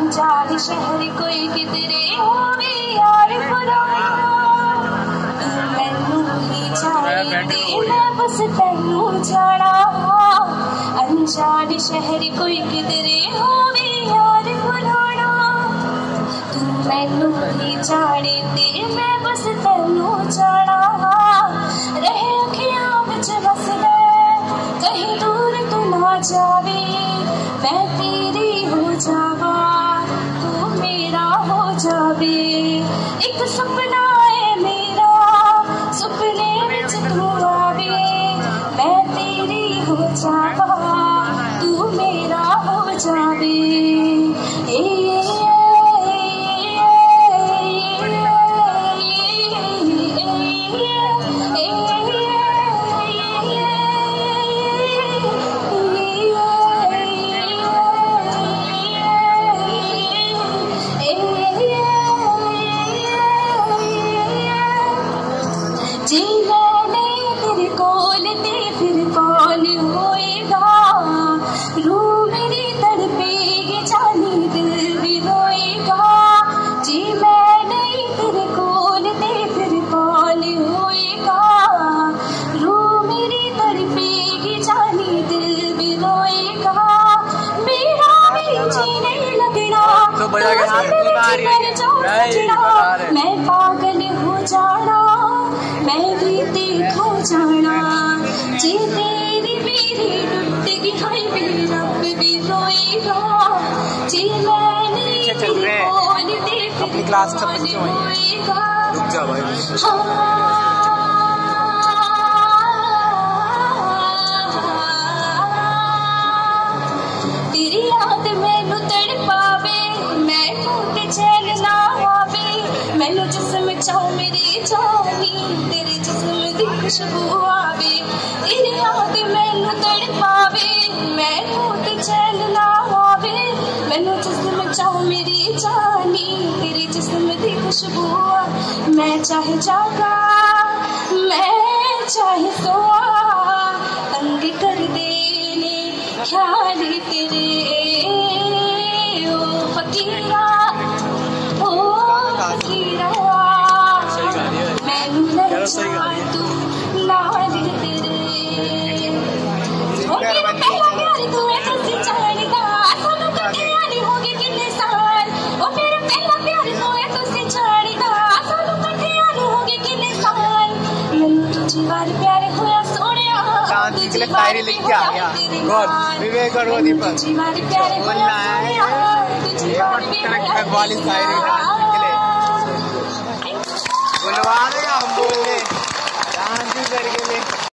अनजान शहर कोई किधरे होवे यार पुराना तू मैनू ही जाने मैं बस तैनू जाना अनजान शहर कोई किधरे होवे यार पुराना तू मैनू ही जाने मैं बस तैनू जाना रहे अखियां विच बस कहीं दूर तू ना जावे मैं तेरी हो जावा तू मेरा हो जावे एक सपना है मेरा सुपने विच तू आवे मैं तेरी हो जावा तू मेरा हो जावे जी मैंने तेरे कोल ते फिर कौन होएगा रू मेरी तड़पेगी जानी दिल भी रोएगा जी मैंने तेरे कोल ते फिर कौन होएगा रू मेरी तड़पेगी जानी दिल भी रोएगा मेरा भी जीने लगना तो मैं पागल हो जाना मैं भी देखो जाना जी तेरी मेरी टूट गई हाय मेरे रब भी रोएगा जी मैंने तेरे कोल देख अपनी क्लास होएगा तेरी याद मैनू तड़पावे मैं टूट चैन ना आवे मैनू जिस्म चाहो मेरी जानी तेरे जिस्म दी खुशबू आवे तेरी याद मैनू तड़पावे मैं टूट चैन ना आवे मैनू जिस्म चाहो मेरी जानी तेरे जिस्म दी खुशबू मैं चाहे जागा मैं चाहे सोआ तंग कर देने ख्याल तेरे ओ फकीरा मैनू ललचा तू नाल तेरे ओ मेरा पहला प्यार तू है तुसी जानेगा सानू कट्ठियां नहीं होगी किन्ने साल ओ मेरा पहला प्यार तू है तुसी जानेगा सानू कट्ठियां नहीं होगी किन्ने साल मैनू तुझी बार प्यार होया सोनिया शांति के लिए शायरी लिख के आ गया गौर विवेक और वो दीपक तुझी बार प्यार होया सोनिया तुझी बार प्यार वाली शायरी के लिए बुलवा देगा हम बोल दे शांति करके ले